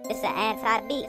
It's an anti-beat.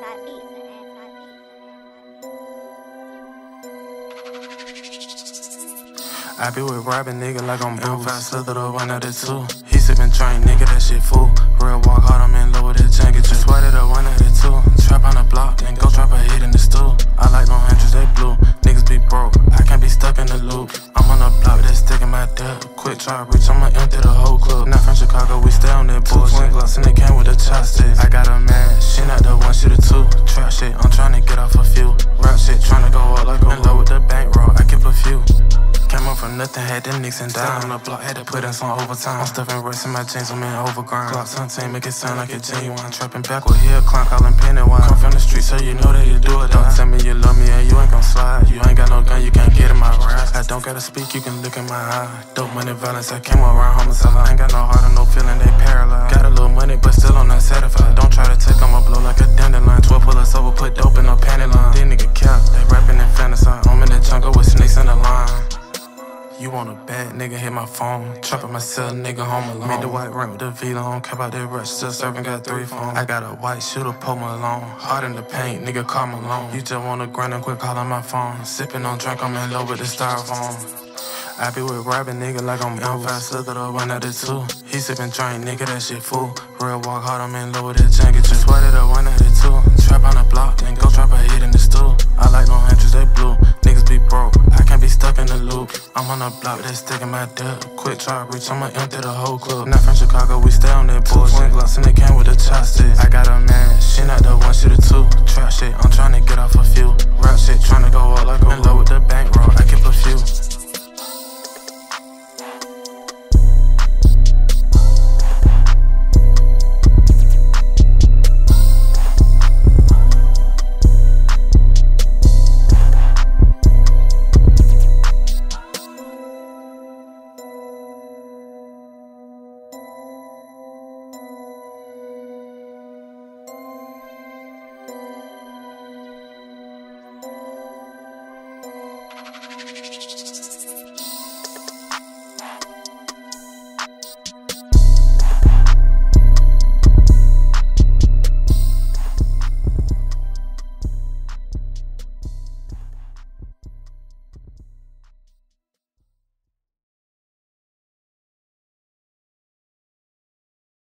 I be with robbing nigga like I'm M5 Slither, the one out of two. He sippin' drink, nigga, that shit fool. Real walk hard, I'm in love with that junkie. Just sweated up one out of two. Trap on the block, then go drop a hit in the stool. I like no hundreds, they blue. Niggas be broke, I can't be stuck in the loop. I'm on the block, that's sticking my dick. Quick try reach, I'ma empty the whole club. Not from Chicago, we stay on that bullshit. Twin gloves and they came with a chopstick. I got a man, she not the one, she the two. Trap shit, I'm tryna get off a few. Rap shit, tryna go up like a in love with the bankroll, I keep a few. Came up from nothing, had them nicks and down on the block, had to put in some overtime. I'm stuffing racks in my jeans, I'm in overgrind. Glock 17, make it sound like a genuine. Trapping back with heel clown, calling Pennywise. Come from the street, so you know that you do it. Don't tell me you love me and you ain't gon' slide. You ain't got no gun, you can't get in my ride. I don't gotta speak, you can look in my eye. Dope money, violence, I came around homicide. I ain't got no heart or no feeling, they paralyzed. Got a little money, but still I'm not satisfied. Don't try to take on my blow like a dandelion. 12 pull us over, put dope in no panty line. These niggas cap, they rapping and fantasize. I'm in the jungle with snakes in the line. You want a bad nigga, hit my phone. Trapping myself, nigga, home alone. Made the white ring with the V on. Cap out that rush, still serving, got 3 phones. I got a white shooter, pull my alone. Hard in the paint, nigga, call my loan. You just wanna grind and quit calling my phone. Sipping on drink, I'm in love with the styrofoam. I be with robbing nigga like I'm M5 Slither, the one out of two. He sippin' drink, nigga, that shit fool. Real walk hard, I'm in love with that junkie. Just sweated up one out of two. Trap on the block, then go drop a hit in the stool. I like no hundreds, they blue. Niggas be broke, I can't be stuck in the loop. I'm on the block, that's sticking my dick. Quick try reach, I'ma empty the whole club. Not from Chicago, we stay on that bullshit. Twin gloves and they came with a chopstick. I got a man, she not the one, she the two. Trap shit, I'm tryna get off a few. Rap shit, tryna go up like a in love with the bankroll, I keep a few.